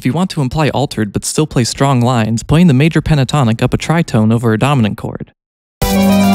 if you want to imply altered but still play strong lines, playing the major pentatonic up a tritone over a dominant chord.